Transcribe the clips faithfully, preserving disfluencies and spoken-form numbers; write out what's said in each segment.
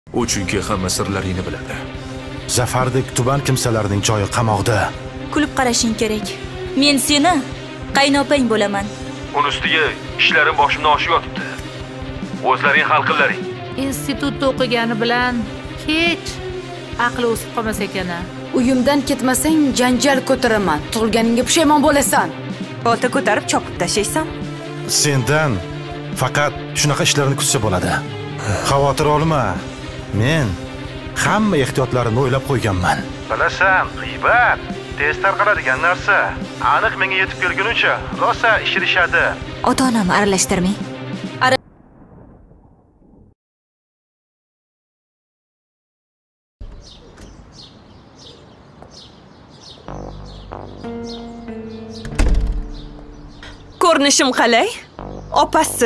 U chunki hamma sirlaringni biladi. Zafardek tuban kimsalarning joyi qamoqda. Kulib qarashing kerak. Men seni qaynopang bo'laman. Uni ustiga ishlarim boshimdan oshib yotibdi. O'zlaring hal qillaring. Institutda o'qigani bilan hech aqli o'sib qolmas ekan. Uyimdan ketmasang janjal ko'taraman. Tug'ilganingga pushaymon bo'lasan. Bolta ko'tarib chopib tashlaysan. Sendan faqat shunaqa ishlarni kutsa bo'ladi. Xavotir olma. Men hamma ehtiyotlarimni o'ylab qo'yganman. Bilasan, g'iybat tez tarqaladigan narsa. Aniq menga yetib kelgunicha rosa ishirishadi. Ota-onam aralashtirmang. Ko'rinishim qalay? Opasi?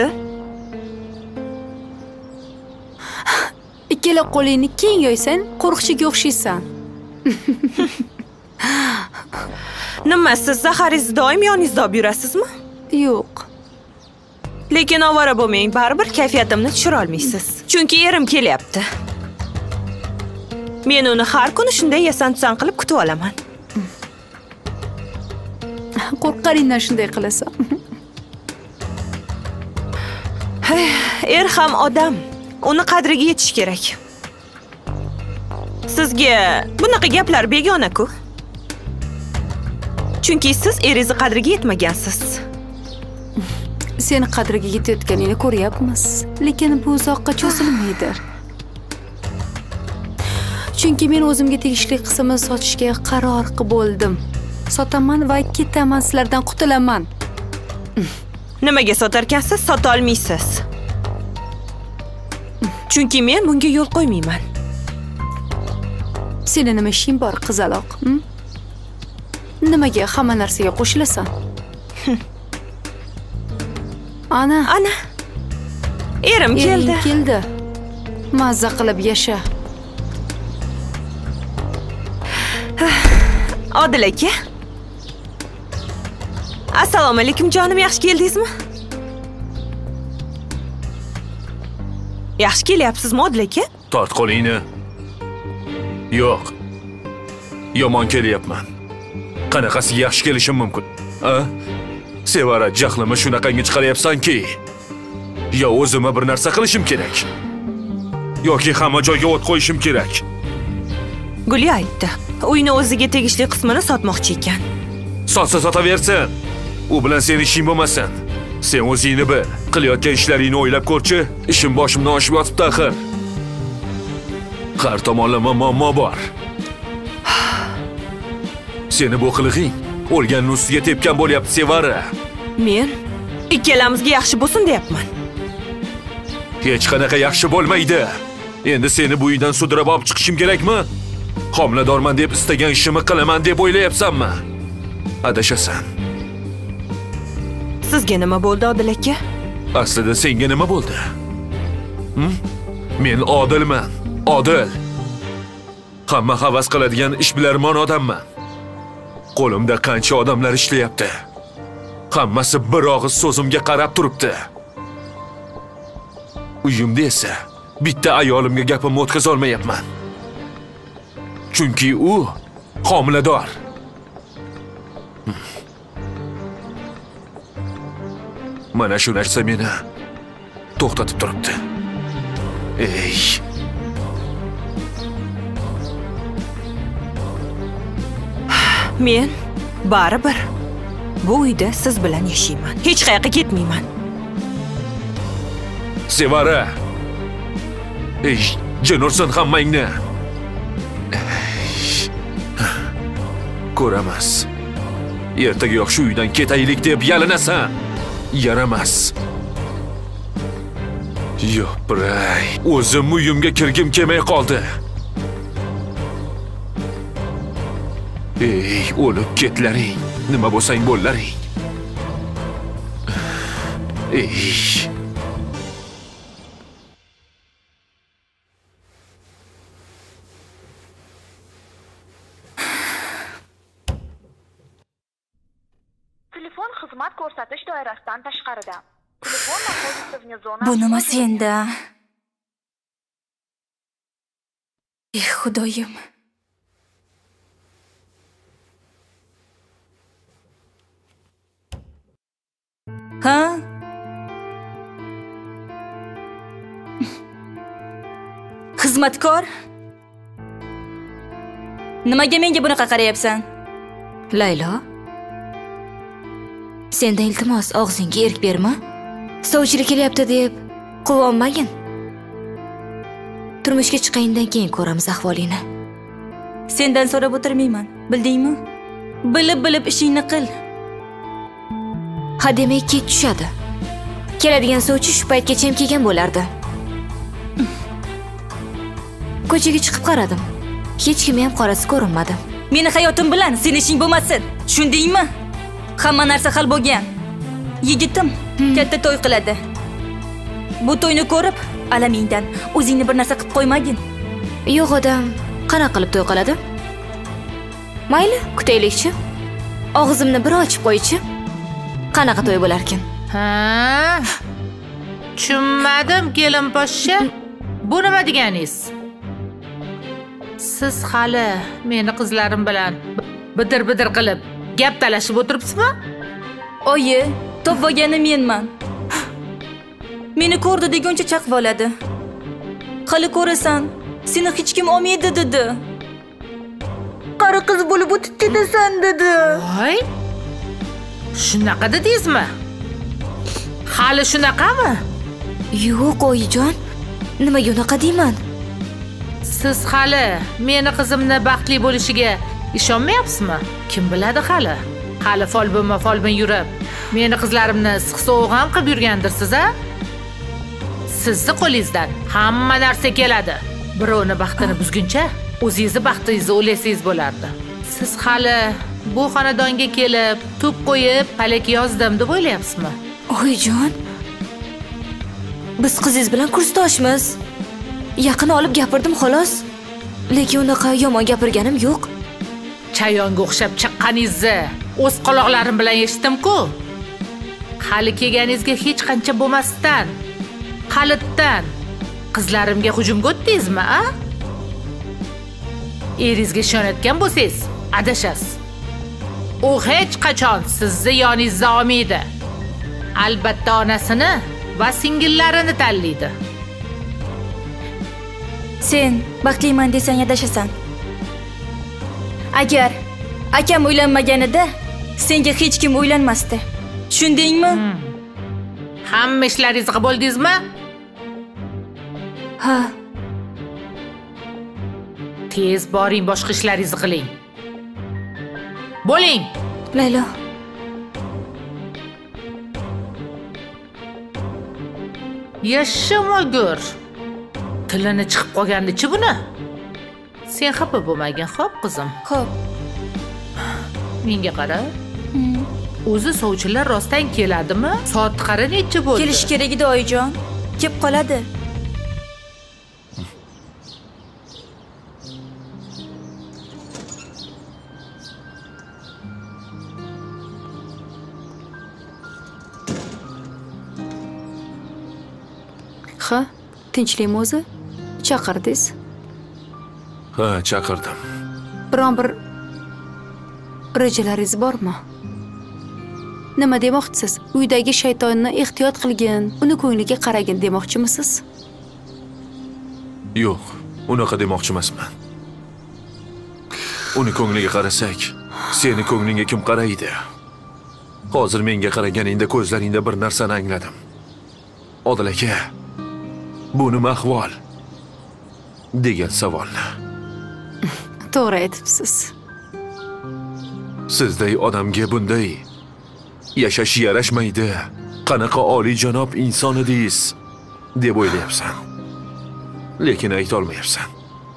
Ikkala qo'lingni keng yoysan, qo'rqchiga o'xshaysan. Nima, siz zaharingizni doim yoningizda olib yurasizmi? Yo'q. Lekin ovora bo'lmang, baribir kayfiyatimni tushira olmaysiz. Chunki erim kelyapti. Men uni har kuni shunday yasan-tusan qilib kutib olaman. Qo'rqqaningdan shunday qilasan. Er ham odam. Uni qadriga yetish kerak. Sizga bunaqa gaplar begona-ku. Chunki siz eringizni qadriga yetmagansiz. Seni qadriga yetayotganingni ko'ryapmiz, lekin bu uzoqqa cho'zilmaydi. Chunki men o'zimga tegishli qismini sotishga qaror qilib bo'ldim. Sotaman va ketaman, sizlardan qutulaman. Nimaga sotarkansiz? Sota olmaysiz. Chunki men bunga yo'l qo'ymayman. Seni nima ishing bor, qizaloq? Nimaga hamma narsaga qo'shilasan? Ana, ana. Erim keldi. Erim keldi. Mazza qilib yasha. Odil aka. Assalomu alaykum jonim, yaxshi keldingizmi? Yaxshi kelyapsizmi Odil aka? Tort qo'lingni. Yo'q. Yomon kelyapman. Qanaqasiga yaxshi kelishim mumkin? A? Sevara, jahlimni shunaqangi chiqaryapsan-ki, yo o'zimga bir narsa qilishim kerak, yoki hamma joyga o't qo'yishim kerak. Guli aytdi, uyni o'ziga tegishli qismini sotmoqchi ekan. Sotsa sotaversin. U bilan seni ishing bo'lmasin. Sen o'zingni bil, qilayotgan ishlaringni o'ylab ko'rchi, ishim boshimdan oshib yotibdi axir. Har tomonlama muammo bor. Seni bu qilig'ing o'lganning ustiga tepgan bo'lyapti, Sevara. Men ikkalamizga yaxshi bo'lsin deyapman. Hech qanaqa yaxshi bo'lmaydi. Endi seni bu uydan sudrab olib chiqishim kerakmi? Homiladorman deb istagan ishimni qilaman deb o'ylayapsanmi? Adashasan. Sizga nima bo'ldi, Odil aka? Aslida senga nima bo'ldi? Hm? Men odilman, odil. Hamma havas qiladigan ishbilarmon odamman. Qo'limda qancha odamlar ishlayapti. Hammasi bir og'iz so'zimga qarab turibdi. Uyimda esa bitta ayolimga gapimni o'tkaza olmayapman. Chunki u homilador. Mana shu narsa meni to'xtatib turibdi. Ey. Men baribir bu uyda siz bilan yashayman. Hech qayerga ketmayman. Sevara. Ey, jin ursin hammangni. Ko'ramiz. Ertaga shu uydan ketaylik deb yalinasan. Yaramas. Yo'q-bray, o'zim uyimga kirgim kelmay qoldi. Ey, o'lib ketlaring, nima bo'lsang bo'llaring. Ey. Telefon xizmat ko'rsatish doirasidan tashqarida. Telefon nahodisovni zona. Bu nima senda? Eh, Xudoyim. Ha? Xizmatkor? Nimaga menga bunaqa qarayapsan? Laylo, sendan iltimos og'zingga erk berma. Sovchilik kelyapti deb quvonmagin. Turmushga chiqqandan keyin ko'ramiz ahvolingni. Sendan so'rab o'tirmayman, bildingmi? Bilib-bilib ishingni qil. Ha, demak kech tushadi. Keladigan sovchi shu paytgacha ham kelgan bo'lardi. Ko'chaga chiqib qaradim. Hech kim ham qorasi ko'rinmadi. Meni hayotim bilan sening ishing bo'lmasin. Tushundingmi? Hamma narsa hal bo'lgan. Yigitim katta to'y qiladi. Bu to'yni ko'rib, alamingdan o'zingni bir narsa qilib qo'ymagin. Yo'q, odam qanaqa qilib to'y qiladi? Mayli, kutaylikchi. Og'zimni bir ochib qo'ychi. Qanaqa to'y bo'lar ekan? Ha? Tushunmadim, kelin poshsha. Bu nima deganingiz? Siz hali meni qizlarim bilan bidir-bidir qilib gap talashib o'tiribsizmi? Oyi, topvogani menman. Meni ko'rdi deguncha chaqib oladi. Hali ko'rasan, seni hech kim olmaydi dedi. Qari qiz bo'lib o'tib ketasan dedi. Voy. Shunaqa dedingizmi? Hali shunaqami? Yo'q, oyijon. Nimaga unaqa deyman? Siz hali meni qizimni baxtli bo'lishiga ishonmayapsizmi? Kim biladi hali? Hali folbinma folbin yurib, meni qizlarimni siq-sovuq ham qilib yurgandirsiz, a? Sizni qo'lingizdan hamma narsa keladi. Birovni baxtini buzguncha, o'zingizni baxtingizni o'ylasangiz bo'lardi. Siz hali bu xonadonga kelib, tup qo'yib, palak yozdim deb o'ylayapsizmi? Oyijon, biz qizingiz bilan kursdoshmiz. Yaqin olib gapirdim xolos. Lekin unaqa yomon gapirganim yo'q. Chayonga o'xshab chaqqaningizni o'z quloqlarim bilan eshitdim-ku. Hali kelganingizga hech qancha bo'lmasdan, qalitdan qizlarimga hujumga o'tdingizmi, a? Eringizga ishonayotgan bo'lsangiz, adashasiz. U hech qachon sizni yoningizda olmaydi. Albatta onasini va singillarini tanlaydi. Sen baxtliman desang adashasan. Agar akam uylanmaganida senga hech kim uylanmasdi. Tushundingmi? Hmm. Hamma ishlaringizni qilib bo'ldingizmi? Ha. Tez boring, boshqa ishlaringizni qiling. Bo'ling. Laylo. Yashamagur. Tilini chiqib qolgandi-chi buni? Sen xafa bo'lmagin, xo'p qizim. Xo'p. Menga qara. O'zi sovchilar rostdan keladimi? Soat qara necha bo'ldi? Kelish kerak edi oyijon. Kelib qoladi. Ha, tinchlikmi o'zi? Chaqirdingiz? Ha, chaqirdim. Biron bir rejalaringiz bormi? Nima demoqchisiz? Uydagi shaytonni ehtiyot qilgin, uni ko'ngliga qaragin demoqchimisiz? Yo'q, unaqa demoqchi emasman. Uni ko'ngliga qarasak, seni ko'nglingga kim qaraydi? Hozir menga qaraganingda ko'zlaringda bir narsani angladim. Odil aka, bu nima ahvol? degan savolni. To'g'ri aytibsiz. Sizday odamga bunday yashash yarashmaydi. Qanaqa oliyjanob inson edingiz deb o'ylayapsan. Lekin ayta olmayapsan.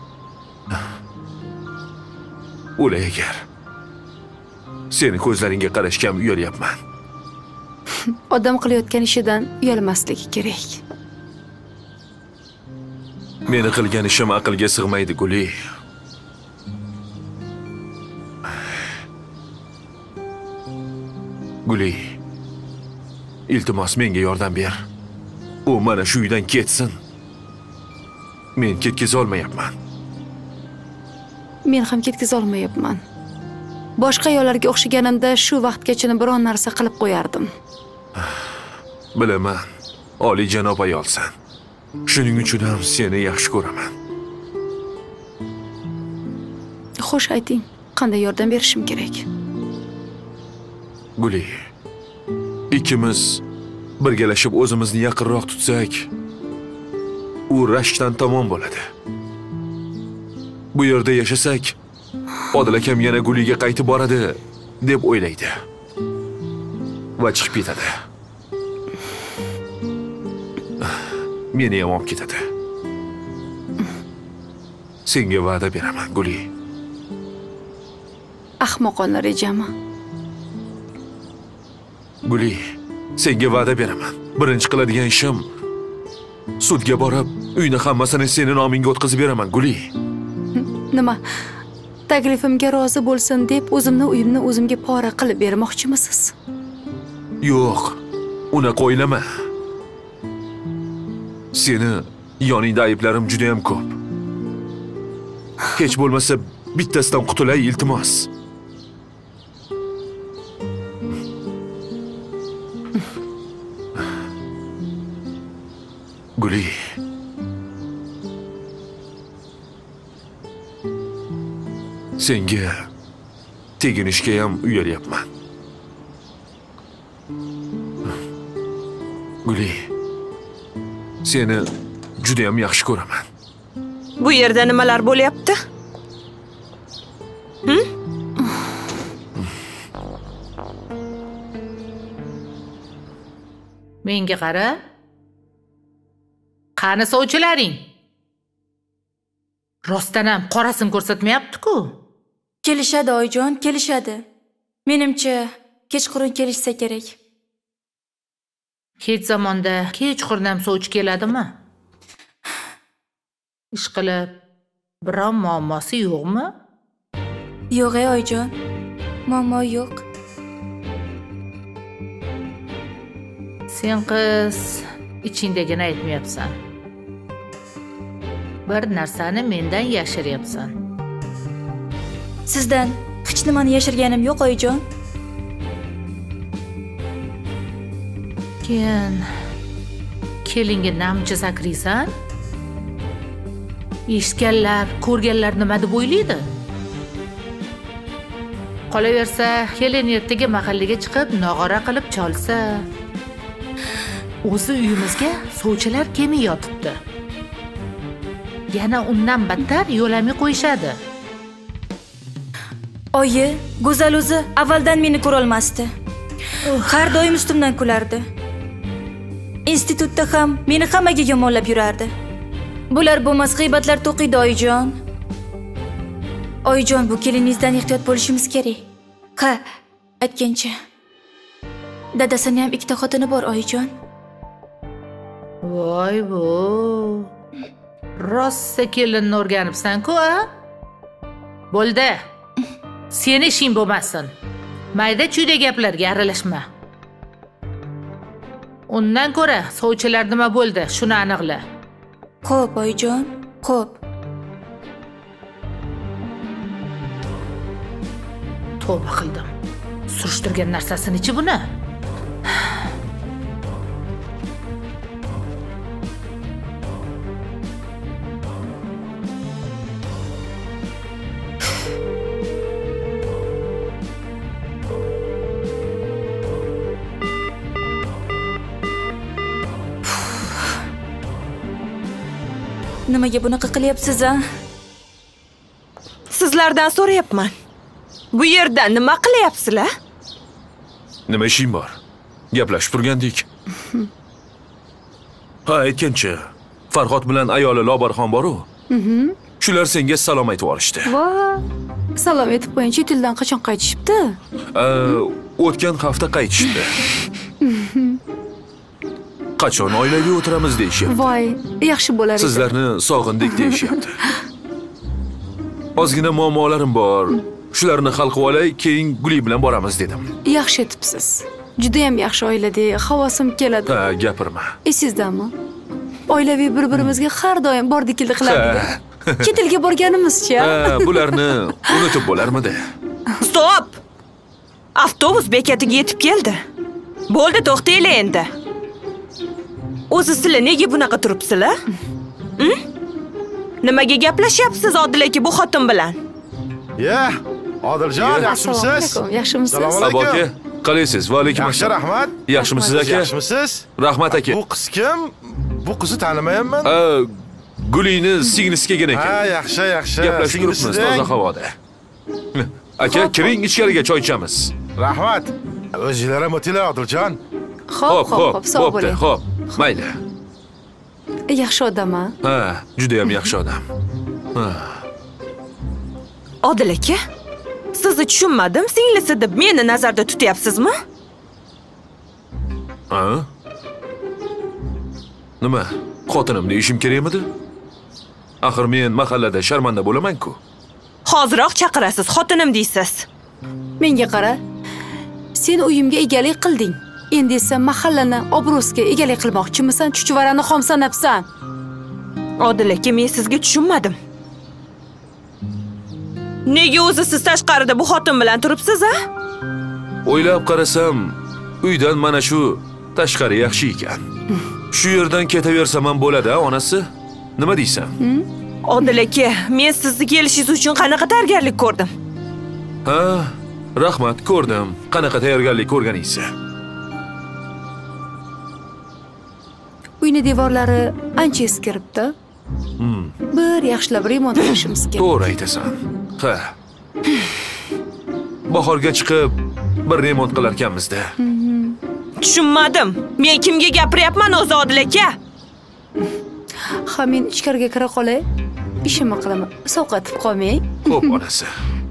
O'lay agar seni ko'zlaringga qarashga uyalyapman. Odam qilayotgan ishidan uyalmasligi kerak. Meni qilgan ishim aqlga sig'maydi, Guli. Guli, iltimos menga yordam ber. U mana shu uydan ketsin. Men ketkiza olmayapman. Men ham ketkiza olmayapman. Boshqa ayollarga o'xshaganimda shu vaqtgacha biron narsa qilib qo'yardim. Bilaman, oliy janob ayolsan. Shuning uchun ham seni yaxshi ko'raman. Xo'sh, ayting, qanday yordam berishim kerak? Guli, ikkimiz birgalashib o'zimizni yaqinroq tutsak, u rashkdan tamom bo'ladi. Bu yerda yashasak, Odil akam yana Guliga qaytib boradi deb o'ylaydi va chiqib ketadi. Meni ham olib ketadi. Senga va'da beraman, Guli. Ahmoqona rejami. Guli, senga va'da beraman. Birinchi qiladigan ishim sudga borib, uyni hammasini seni nomingga o'tkazib beraman, Guli. Nima? Taklifimga rozi bo'lsin deb o'zimni uyimni o'zimga pora qilib bermoqchimisiz? Yo'q, uni qo'ylama. Seni yoningda ayblarim juda ham ko'p. Hech bo'lmasa bittasidan qutulay, iltimos. Guli. Senga teginishga ham uyalyapman. Guli, seni juda ham yaxshi ko'raman. Bu yerda nimalar bo'lyapti? Hm? Menga qara. Qani sovchilaring? Rostdan ham qorasini ko'rsatmayapti-ku. Kelishadi oyijon, kelishadi. Menimcha, kechqurun kelishsa kerak. Hech zamonda kechqurun ham sovchi keladimi? Ish qilib, biron muammosi yo'qmi? Yo'q, ey oyijon. Muammo yo'q. Sen qiz ichingdagini aytmayapsan. Bir narsani mendan yashiryapsan. Sizdan hech nimani yashirganim yo'q, oyijon. Keyin kelinga namcha sakraysan? Eshitganlar, ko'rganlar nima deb o'ylaydi? Qolaversa, kelin ertaga mahallaga chiqib nog'ora qilib cholsa, o'zi uyimizga sovchilar kelmay yotibdi. Yana undan battar yo'lamay qo'yishadi. Oyi, go'zal o'zi avvaldan meni ko'ra olmasdi. Har doim ustimdan kulardi. Institutda ham meni hammaga yomonlab yurardi. Bular bo'lmas g'iybatlar to'qiydi, oyijon. Oyijon, bu keliningizdan ehtiyot bo'lishimiz kerak. Ha, aytgancha. Dadasining ham ikkita xotini bor, oyijon. Voy bu. Rossa kelinni o'rganibsan-ku, a? Bo'ldi. Seni ishing bo'lmasin. Mayda-chuyda gaplarga aralashma. Undan ko'ra sovchilar nima bo'ldi, shuni aniqla. Xo'p, oyijon, xo'p. Tavba qildim. Surishtirgan narsasini-chi buni? Nimaga bunaqa qilyapsiz, a? Sizlardan so'rayapman. Bu yerda nima qilyapsizlar? Nima ishing bor? Gaplashib turgandik. Ha, aytgancha, Farhod bilan ayoli Lobarxon bor-ku. Mhm. Shular senga salom aytib olishdi. Voy, salom aytib qo'ying, chet eldan qachon qaytishibdi? O'tgan hafta qaytishdi. Qachon oilaviy o'tiramiz deyishyapti. Voy, yaxshi bo'lar edi. Sizlarni sog'indik deyishyapti. Ozgina muammolarim bor. Shularni hal qilib olay, keyin Guli bilan boramiz dedim. Yaxshi etibsiz. Juda ham yaxshi oilada havosim keladi. Ha, gapirma. Esizdami? Oilaviy bir-birimizga har doim bordik-keldi qilardik. Chet elga borganimizcha. Ha, bularni unutib bo'larmidi? Stop! Avtobus bekatiga yetib keldi. Bo'ldi, to'xtaylar endi. O'zi sizlar nega bunaqa turibsizlar? Hm? Nimaga gaplashyapsiz Odil aka bu xotin bilan? Ya, Odiljon, yaxshimisiz? Yaxshimisiz? Assalomu Abo aka, alaykum. qalaysiz? Va alaykum Yaxshi, assalom. rahmat. Yaxshimisiz aka? Yaxshimisiz? Rahmat aka. Bu qiz kim? Bu qizni tanimayapman. Ha, Gulini singlisi kelgan ekan. Ha, yaxshi, yaxshi. Gaplashib turibmiz toza havoda. Aka, kiring ichkariga choy ichamiz. Rahmat. O'zinglar ham o'tinglar, Odiljon. Xo'p, xo'p, xo'p, sog' bo'pti, bo'ling. xo'p. Mayli. Yaxshi odam-a? Ha, juda ham yaxshi odam. Ha. Odil aka, sizni tushunmadim. Singlisi deb meni nazarda tutyapsizmi? Ha? Nima? Xotinim deyishim kerakmidi? Axir men mahallada sharmanda bo'laman-ku. Hoziroq chaqirasiz, xotinim deysiz. Menga qara. Sen uyimga egalik qilding. Endi esa mahallani obro'siga egalik qilmoqchimisan? Chuchvarani xom sanabsan. Odil aka, men sizga tushunmadim. Nega o'zi siz tashqarida bu xotin bilan turibsiz, a? O'ylab qarasam, uydan mana shu tashqari yaxshi ekan. Shu yerdan ketaversam ham bo'ladi, onasi. Nima deysan? Odil aka, men sizni kelishingiz uchun qanaqa tayyorgarlik ko'rdim? Ha, rahmat, ko'rdim. Qanaqa tayyorgarlik ko'rganingizsa. Uyni devorlari ancha eskiribdi. Bir yaxshilab remont qilishimiz kerak. To'g'ri aytasan. Ha. Bahorga chiqib bir remont qilar ekanmiz-da. Tushunmadim. Men kimga gapiryapman o'zi, Odil aka? Ha, men ichkariga kira qolay. Ishimni qilaman. Sovqatib qolmang. Xo'p, onasi.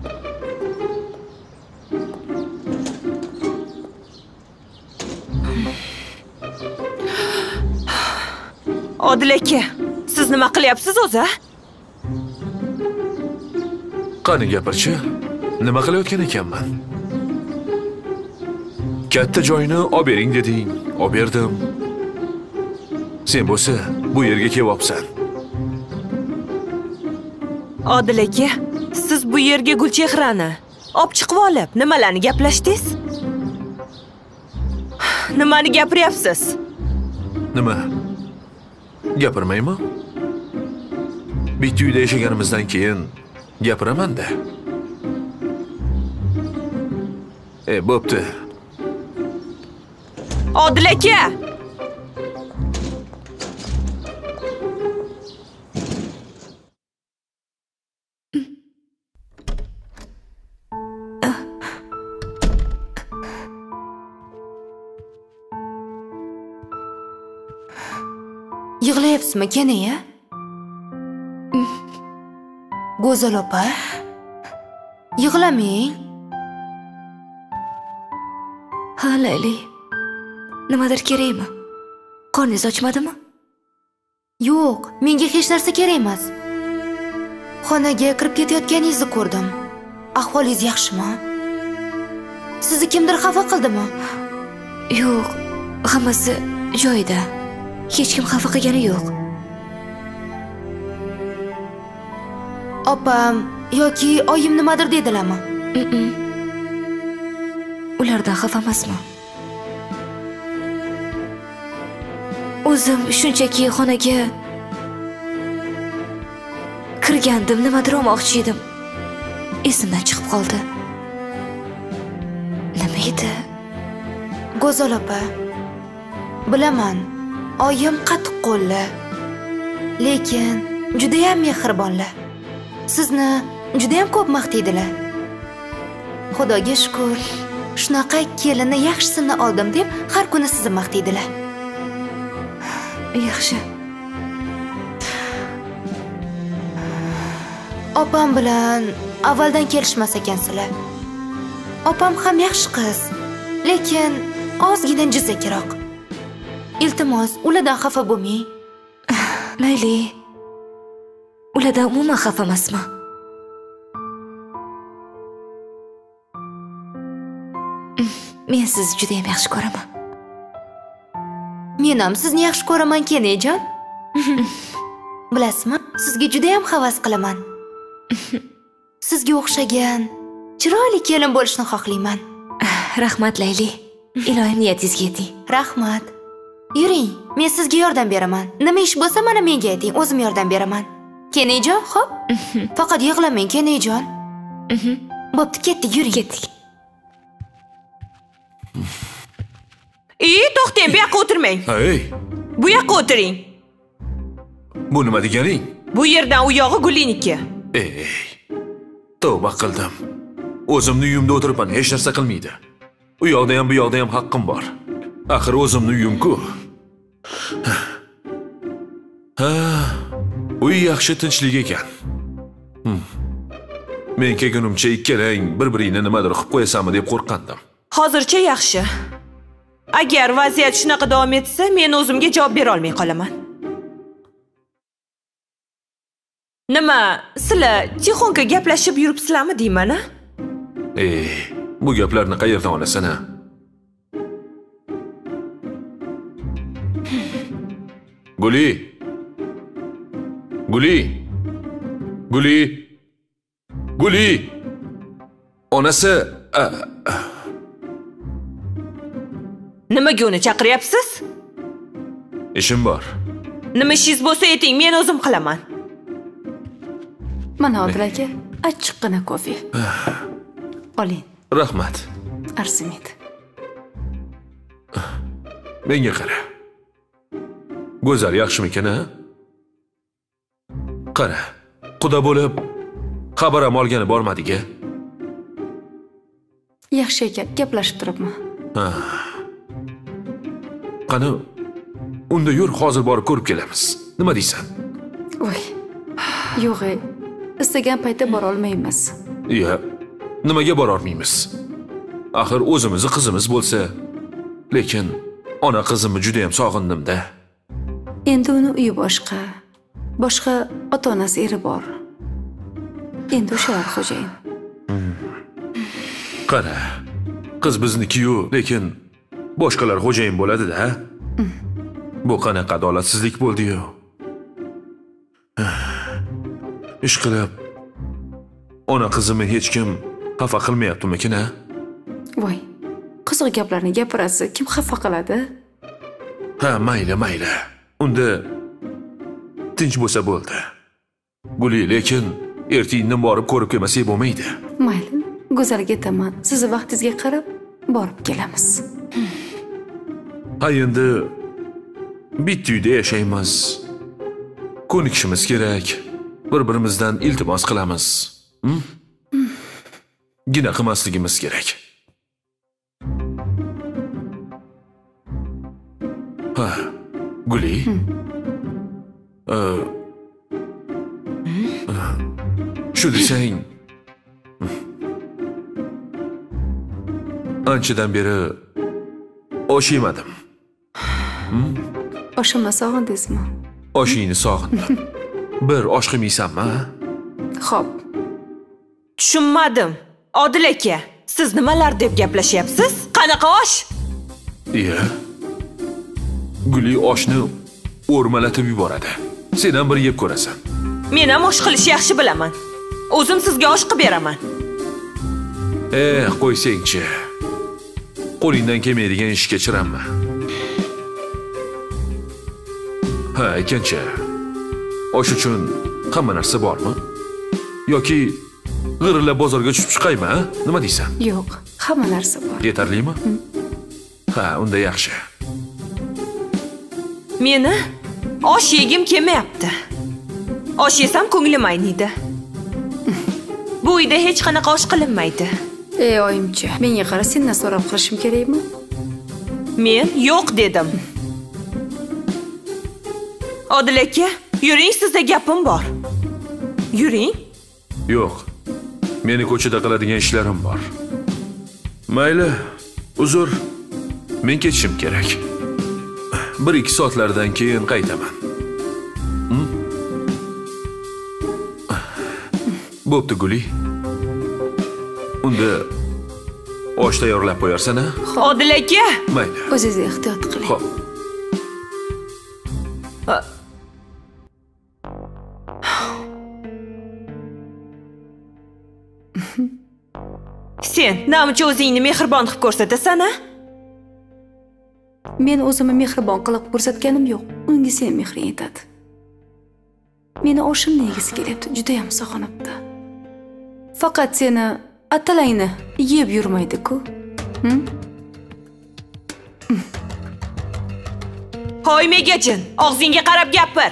Odil aka, siz nima qilyapsiz o'zi? Qani gapirchi? Nima qilayotgan ekanman? Katta joyni olib bering deding, olib berdim. Sen bo'lsa, bu yerga kelyapsan. Odil aka, siz bu yerga Gulchehrani olib chiqib olib, nimalarni gaplashdingiz? Nimani gapiryapsiz? Nima? Gapirmaymi? Bitta uyda yashaganimizdan keyin gapiraman-da. E, bo'pti. Odil aka! Yig'layapsizmi kene-ya? Go'zal opa. Yig'lamang. Ha, Layli. Nimadir kerakmi? Qorningiz ochmadimi? Yo'q, menga hech narsa kerak emas. Xonaga kirib ketayotganingizni ko'rdim. Ahvolingiz yaxshimi? Sizni kimdir xafa qildimi? Yo'q, hammasi joyida. Hech kim xafa qilgani yo'q. Opam yoki oyim nimadir dedilarmi? Ulardan xafa emasman. O'zim shunchaki xonaga kirgandim, nimadir olmoqchi edim. Esimdan chiqib qoldi. Nima edi? Go'zal opa. Bilaman, oyim qattiq qo'lli, lekin juda ham mehribonlar. Sizni juda ham ko'p maqtaydilar. Xudoga shukr, shunaqa kelinni yaxshisini oldim deb har kuni sizni maqtaydilar. Yaxshi. Opam bilan avvaldan kelishmas ekansizlar. Opam ham yaxshi qiz, lekin ozgina jizzakroq. Iltimos, ulardan xafa bo'lmang. Layli, ulardan umuman xafa emasman. Men sizni juda ham yaxshi ko'raman. Men ham sizni yaxshi ko'raman, kenejon. Bilasizmi? Sizga juda ham havas qilaman. Sizga o'xshagan chiroyli kelin bo'lishni xohlayman. Rahmat Layli. Iloyim niyatingizga yeting. Rahmat. Yuring, men sizga yordam beraman. Nima ish bo'lsa mana menga ayting, o'zim yordam beraman. Kenajon, xo'p? Faqat yig'lamang, Kenajon. Bo'pti, ketdik, yuring. Ketdik. Ey, to'xtang, bu yoqqa o'tirmang. Hey, Bu yoqqa o'tiring. bu nima deganing? Bu yerdan u yog'i Guliniki. Ey, tavba qildim. O'zimni uyimda o'tiribman, hech narsa qilmaydi. U yoqda ham bu yoqda ham haqqim bor. Axir o'zimni uyim-ku. Ha, uy yaxshi tinchlik ekan. Hmm. Men kelgunimcha ikkalang bir-biringni nimadir qilib qo'yasanmi deb qo'rqandim. Hozircha yaxshi. Agar vaziyat shunaqa davom etsa, men o'zimga javob bera olmay qolaman. Nima, sizlar Tixonka gaplashib yuribsizlarmi deyman-a? Ey, bu gaplarni qayerdan olasan-a? Guli. Guli. Guli. Guli. Onasi, Nimaga uni chaqiryapsiz? ishim bor. Nima ishingiz bo'lsa ayting, men o'zim qilaman. Mana Odil aka, achchiqqina kofe. Oling. Rahmat. Arzimaydi. Menga qara. Go'zal yaxshimikan-a? Qara, quda bo'lib xabaram olgani bormadiga. Yaxshi ekan, gaplashib turibman. Ha. Qani, unda yur, hozir borib ko'rib kelamiz. Nima deysan? Voy. Yo'q, istagan paytda bora olmaymiz. Ya, nimaga bora olmaymiz? Axir o'zimizning qizimiz bo'lsa, lekin ona qizimni juda ham sog'indim-da. Endi uni uyi boshqa, boshqa ota-onasi eri bor. Endi o'shalar xo'jayin. Qara, qiz bizniki-yu, lekin boshqalar xo'jayin bo'ladi-da. Bu qanaqa adolatsizlik bo'ldi-yu. Ish qilib, ona qizimni hech kim xafa qilmayaptimi-kin-a? Voy, qiziq gaplarni gapirasiz, kim xafa qiladi? Ha, mayli, mayli. Unda tinch bo'lsa bo'ldi. Guli, lekin ertaga borib ko'rib kelmasak bo'lmaydi. Mayli, go'zalga aytaman. Sizni vaqtingizga qarab borib kelamiz. Ha, endi bitta uyda yashaymiz. Ko'nikishimiz kerak. Bir-birimizdan iltimos qilamiz. Hm? Gina qilmasligimiz kerak. Ha, Guli. Shu desang, anchadan beri osh yemadim. Oshimni sog'indingizmi? Oshingni sog'indim. Bir osh qilmaysanmi? Xo'p. Tushunmadim. Odil aka, siz nimalar deb gaplashyapsiz? Qanaqa osh? Iya. Guli oshni o'rmalatib yuboradi. Sen ham bir yeb ko'rasan. Men ham osh qilish yaxshi bilaman. O'zim sizga osh qilib beraman. Eh, qo'ysang-chi. Qo'lingdan kelmaydigan ishga chiranma. Ha, ekancha. Osh uchun hamma narsa bormi? Yoki g'irillab bozorga tushib chiqaymi, ha? Nima deysan? Yo'q, hamma narsa bor. Yetarlimi? Ha, unda yaxshi. Meni osh yegim kelmayapti. Osh yesam ko'nglim ayniydi. Bu uyda hech qanaqa osh qilinmaydi. Ey oyimchi, menga qara, sendan so'rab qilishim kerakmi? Men yo'q dedim. Odil aka, yuring, sizda gapim bor. Yuring. Yo'q. Meni ko'chada qiladigan ishlarim bor. Mayli, uzr. Men ketishim kerak. bir ikki soatlardan keyin qaytaman. Hmm? Bo'pti, Guli. Unda osh tayyorlab qo'yarsan-a? Odil aka. Mayli. O'zingiz ehtiyot qiling. Xo'p. Sen namuncha o'zingni mehribon qilib ko'rsatasan-a? Men o'zimni mehribon qilib ko'rsatganim yo'q. Unga sen mehring yetadi. Meni oshimni yegisi kelyapti, juda ham sog'inibdi. Faqat seni atalangni yeb yurmaydi-ku. Hm? Hoy megajin, og'zingga qarab gapir.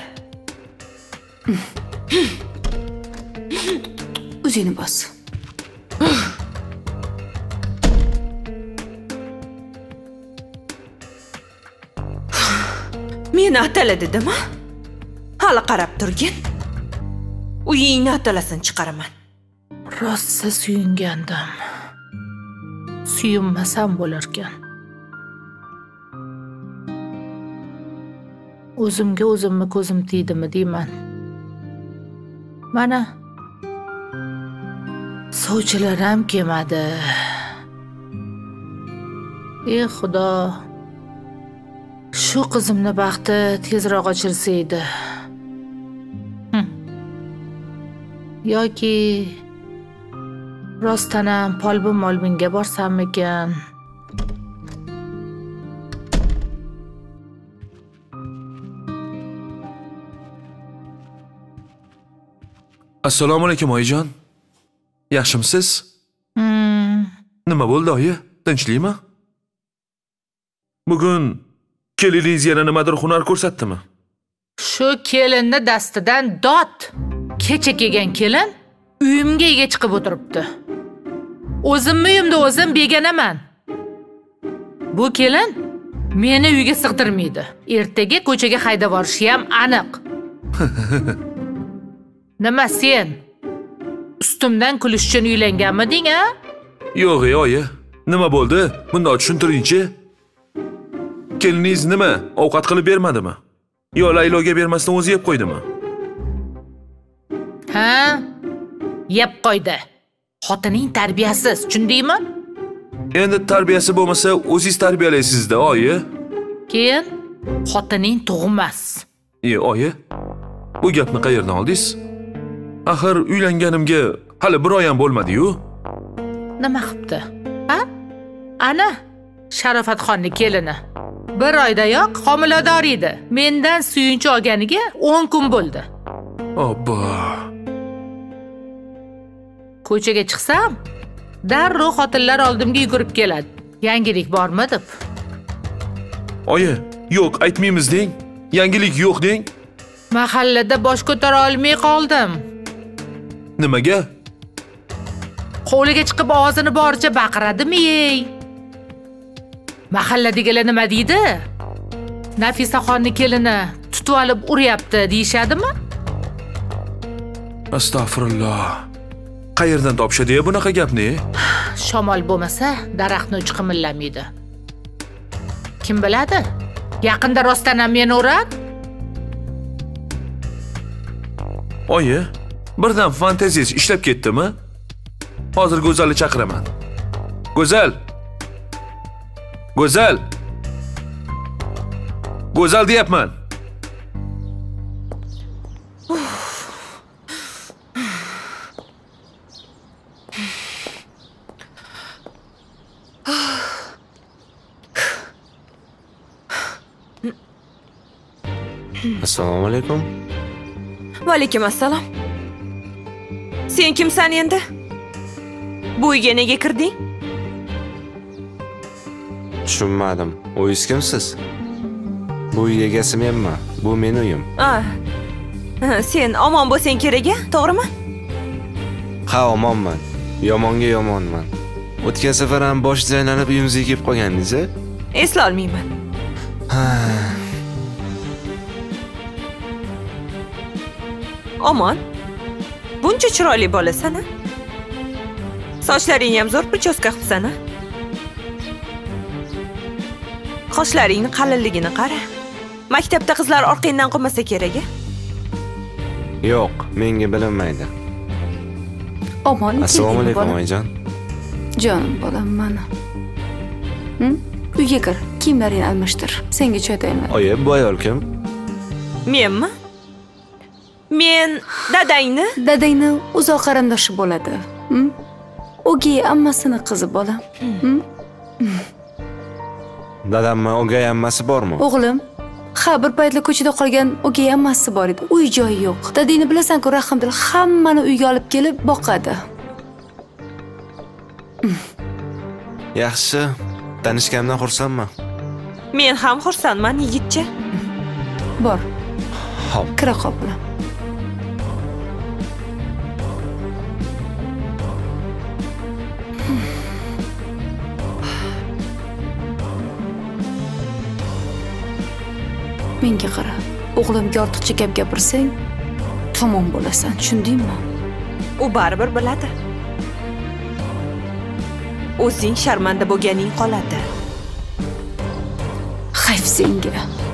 O'zingni bos. Meni atala dedimi? Hali qarab turgin. Uyingni atalasini chiqaraman. Rosa suyungandim. Suyunmasam bo'larkan. O'zimga o'zimni ko'zim teydimi deyman. Mana sovchilar ham kelmadi. Ey Xudo, shu qizimni baxti tezroq ochilsa edi. Hm. Yoki rostdan ham polbin molbinga borsammikan? Assalomu alaykum oyijon. Yaxshimisiz? Hmm. Nima bo'ldi oyi? Tinchlikmi? Bugun keliningiz yana nimadir hunar ko'rsatdimi? Shu kelinni dastidan dot. Kecha kelgan kelin uyimga ega chiqib o'tiribdi. O'zimni uyimda o'zim begonaman. Bu kelin meni uyga sig'dirmaydi. Ertaga ko'chaga haydab yuborishi ham aniq. Nima sen? Ustimdan kulish uchun uylanganmiding, a? Yo'q, oyi. Nima bo'ldi? Bundoq tushuntiring-chi. Keliningiz nima? Ovqat qilib bermadimi? Yo Layloga bermasdan o'zi yeb qo'ydimi? Ha? Yeb qo'ydi. Xotining tarbiyasiz, tushundingmi? Endi tarbiyasi bo'lmasa, o'zingiz tarbiyalaysiz-da, oyi. Keyin xotining tug'mas. E, oyi. Bu gapni qayerdan oldingiz? Axir uylanganimga hali bir oy ham bo'lmadi-yu. Nima qilibdi? Ha? Ana, Sharofatxonning kelini. Bir oydayoq homilador edi. Mendan suyunchi olganiga o'n kun bo'ldi. Obbo. Ko'chaga chiqsam, darrov xotinlar oldimga yugurib keladi. Yangilik bormi deb. Oyi, yo'q, aytmaymiz deng. Yangilik yo'q deng. Mahallada bosh ko'tara olmay qoldim. Nimaga? Hovliga chiqib ovozini boricha baqiradimi-ey? Mahalladagilar nima deydi? Nafisaxonning kelini tutib olib uryapti deyshadimi? Astag'firulloh. Qayerdan topishadi bunaqa gapni? Shamol bo'lmasa, daraxtni uchi qimirlamaydi. Kim biladi? Yaqinda rostdan ham meni uradi. Oyi, birdan fantaziyangiz ishlab ketdimi? Hozir Go'zalni chaqiraman. Go'zal. Go'zal. Go'zal deyapman. Assalomu alaykum. Va alaykum assalom. Sen kimsan endi? Bu uyga nega kirding? Tushunmadim. O'zingiz kimsiz? Bu uy egasi menman. Bu men uyim. Ah. Sen omon bo'lsang kerak-a, to'g'rimi? Ha, omonman. Yomonga yomonman. O'tgan safar ham bosh zaylanib uyimizga kelib qolgandingiz-a? Esla olmayman. Omon. Buncha chiroyli bo'lasan-a? Sochlaring ham zo'r prichoska qilsan-a? Qoshlaringning qalinligini qara. Maktabda qizlar orqangdan qolmasa kerak-a? Yo'q, menga bilinmaydi. Omon, assalomu alaykum oyijon. Jonim bolam mana. Hm? Uyga kir, kiyimlaringni almashtir. Senga choy tayyorlayman. Oyi, bu ayol kim? Menmi? Men dadangni? Dadangni uzoq qarindoshi bo'ladi. Hm? o'gay ammasini qizi bolam. Dadammi, o'gay ammasi bormi? O'g'lim, ha, bir paytlar ko'chada qolgan o'gay ammasi bor edi. Uy joyi yo'q. Dadingni bilasan-ku, Rahimdil hammani uyga olib kelib boqadi. Yaxshi, tanishganimdan xursandman. Men ham xursandman, yigitcha. Bor. Hop. Kira qol bolam. Menga qara. O'g'limga ortiqcha gap gapirsang, tamom bo'lasan, tushundingmi? U baribir biladi. O'zing sharmanda bo'lganing qoladi. Xayf senga.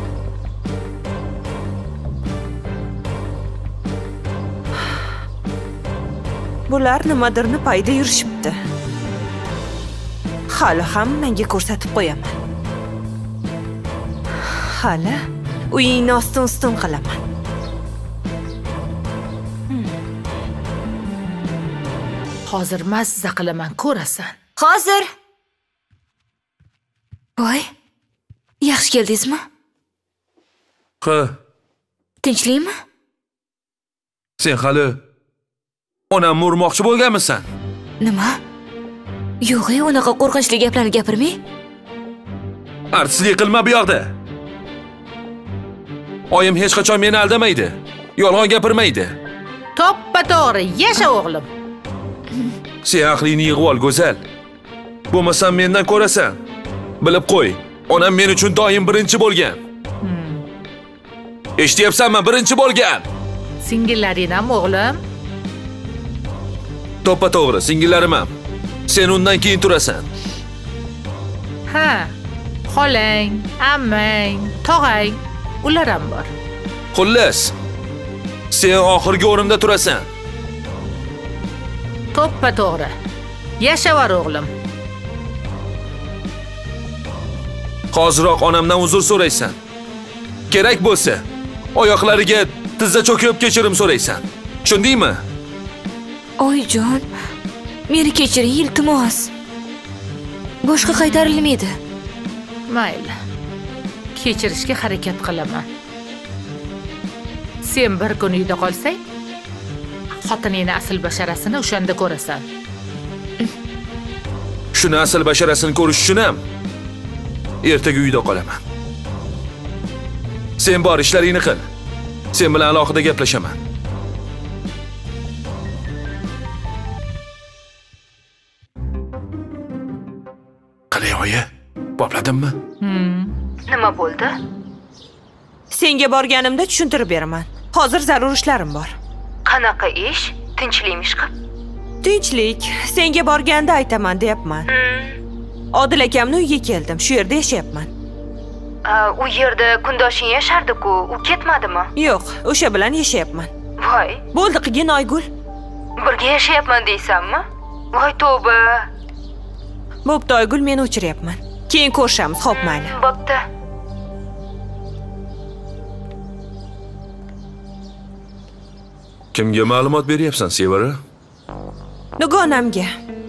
Bular nimadirni payda yurishibdi. Hali ham menga ko'rsatib qo'yaman. Hali uyingni ostin-ustin qilaman. Hozir mazza qilaman, ko'rasan. Hozir. Voy. Yaxshi keldingizmi? Ha. Tinchlikmi? Sen hali onamni urmoqchi bo'lganmisan? Nima? Yo'q, unaqa qo'rqinchli gaplarni gapirmang. Artistlik qilma bu yoqda. Oyim hech qachon meni aldamaydi. Yolg'on gapirmaydi. To'ppa-to'g'ri, yasha o'g'lim. Sen aqlingni yig'ib ol, go'zal. Bo'lmasam mendan ko'rasan. Bilib qo'y, onam men uchun doim birinchi bo'lgan. Hmm. Eshityapsanmi? Birinchi bo'lgan. Singillaring ham o'g'lim? To'ppa-to'g'ri, singillarim ham. Sen undan keyin turasan. Ha, xolang, ammang, tog'ang, ular ham bor. Xullas, sen oxirgi o'rinda turasan. To'ppa-to'g'ri. Yashavar o'g'lim. Hoziroq onamdan uzr so'raysan. Kerak bo'lsa, oyoqlariga tizza cho'kib kechirim so'raysan. Tushundingmi? Oyjon, meni kechiring, iltimos. Boshqa qaytarilmaydi. Mayli. Kechirishga harakat qilaman. Sen bir kun uyda qolsang, xotiningni asl basharasini o'shanda ko'rasan. Shuni asl basharasini ko'rish uchun ham ertaga uyda qolaman. Sen bor ishlaringni qil. Sen bilan alohida gaplashaman. Qalay oyi, bopladimmi? Hmm. Nima bo'ldi? Senga borganimda tushuntirib beraman. Hozir zarur ishlarim bor. Qanaqa ish? Tinchlikmi ishqib? Tinchlik. Senga borganda aytaman, deyapman. Odil akamning uyiga keldim. Shu yerda yashayapman. U yerda kundoshing yashardi-ku, u ketmadimi? Yo'q, o'sha bilan yashayapman. Voy. Bo'ldi qilgin Oygul. Birga yashayapman deysanmi? Voy tavba. Bo'pti Oygul, men o'chiryapman. Keyin ko'rishamiz, xo'p, mayli. Bo'pti. Kimga ma'lumot beryapsan, Sevara? Dugonamga.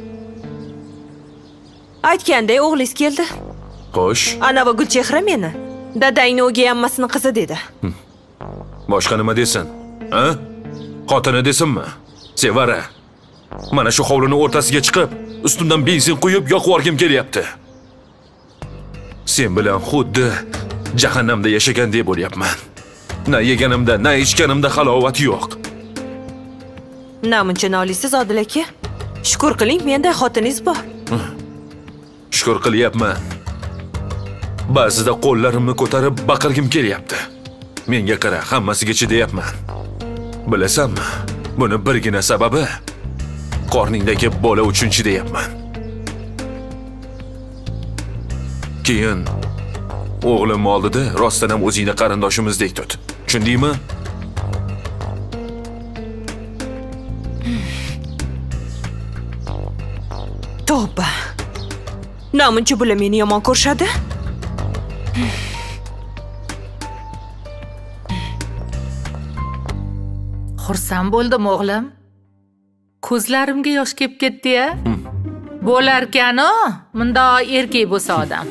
Aytganday o'g'lingiz keldi. Xo'sh. Ana va Gulchehra meni dadangni o'gay ammasini qizi dedi. Boshqa nima desin? Ha? Xotini desinmi? Sevara. Mana shu hovlining o'rtasiga chiqib, ustimdan benzin quyib yoqib yorgim kelyapti. Sen bilan xuddi jahannamda yashagandek bo'lyapman. Na yeganimda, na ichganimda halovat yo'q. Namuncha nolisiz Odil aka? Shukr qiling, menda xotiningiz bor. Shukr qilyapman. Ba'zida qo'llarimni ko'tarib baqirgim kelyapti. Menga qara, hammasiga chidayapman. Bilasanmi? Buni birgina sababi qorningdagi bola uchun chidayapman. Keyin o'g'lim oldida rostdan ham o'zingni qarindoshimizdek tut. Tushundingmi? Tavba. Namuncha bular meni yomon ko'rishadi? Xursand bo'ldim o'g'lim. Ko'zlarimga yosh kelib ketdi-ya. Bo'larkan-u, munda erkak bo'lsa odam.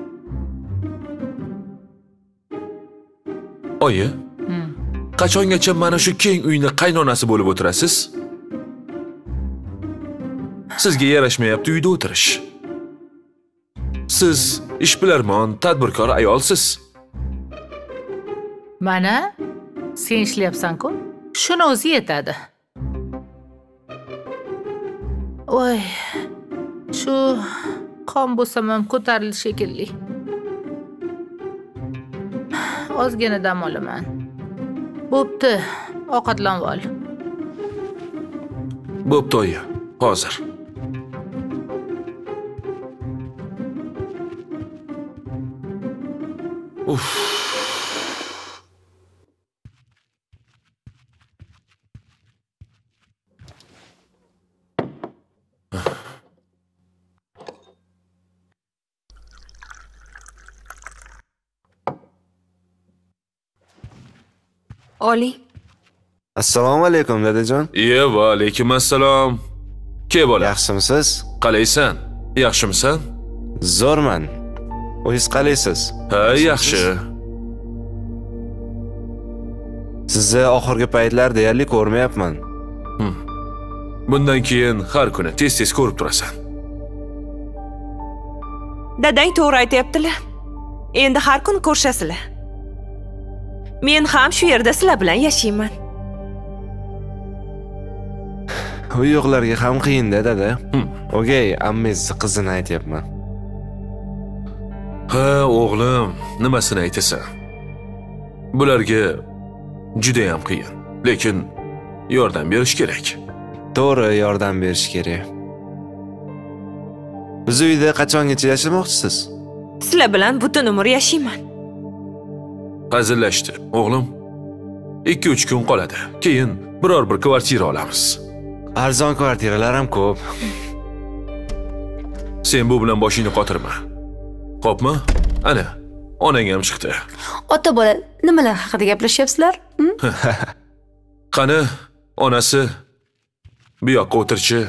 Oyi, qachongacha mana shu keng uyni qaynonasi bo'lib o'tirasiz? Sizga yarashmayapti uyda o'tirish. Siz ishbilarmon, tadbirkor ayolsiz. Mana, sen ishlayapsan-ku? Shuni o'zi yetadi. Voy, shu qon bo'lsam ham ko'tarildi shekilli. Ozgina dam olaman. Bo'pti, ovqatlanib ol. Bo'pti oyi, hozir. Uf. Oli. Assalomu alaykum dadajon. Ye, va alaykum assalom. Ke bola? Yaxshimisiz? Qalaysan? Yaxshimisan? Zo'rman. O'zingiz qalaysiz? Ha, yaxshi. Sizni oxirgi paytlar deyarli ko'rmayapman. Bundan keyin har kuni tez-tez ko'rib turasan. Dadang to'g'ri aytayaptilar. Endi har kun ko'rishasizlar. Men ham shu yerda sizlar bilan yashayman. U yo'qlarga ham qiyin-da, dada. O'gay, ammengizni qizini aytayapman. Ha, o'g'lim, nimasini aytasan? Bularga juda ham qiyin, lekin yordam berish kerak. To'g'ri, yordam berish kerak. Biz uyda qachongacha yashamoqchisiz? Sizlar bilan butun umr yashayman. Hazillashdi, o'g'lim. ikki uch kun qoladi. Keyin biror bir kvartira olamiz. Arzon kvartiralar ham ko'p. Sen bu bilan boshingni qotirma. Xo'pmi? Ana, onang ham chiqdi. Ota bola, nimalar haqida gaplashyapsizlar? Qani, onasi bu yoqqa o'tirchi.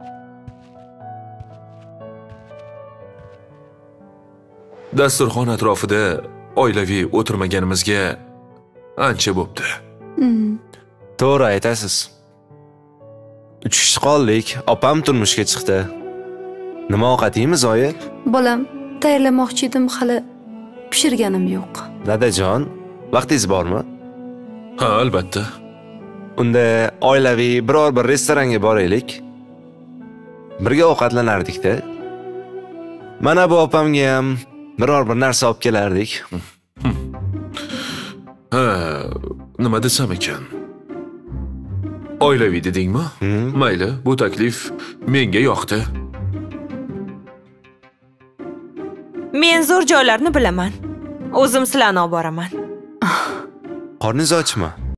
Dasturxon atrofida oilaviy o'tirmaganimizga ancha bo'pti. To'g'ri aytasiz. Uch kishi qoldik, opam turmushga chiqdi. Nima ovqat yeymiz, oyi? Bolam, tayyorlamoqchi edim, hali pishirganim yo'q. Dadajon, vaqtingiz bormi? Ha, albatta. Unda oilaviy biror bir restoranga boraylik. Birga ovqatlanardik-da. Mana bu opamga ham biror bir narsa olib kelardik. Ha, nima desam ekan? Oilaviy dedingmi? Mayli, bu taklif menga yoqdi. Men zo'r joylarni bilaman. O'zim sizlarni olib boraman. Qorningiz ochmi?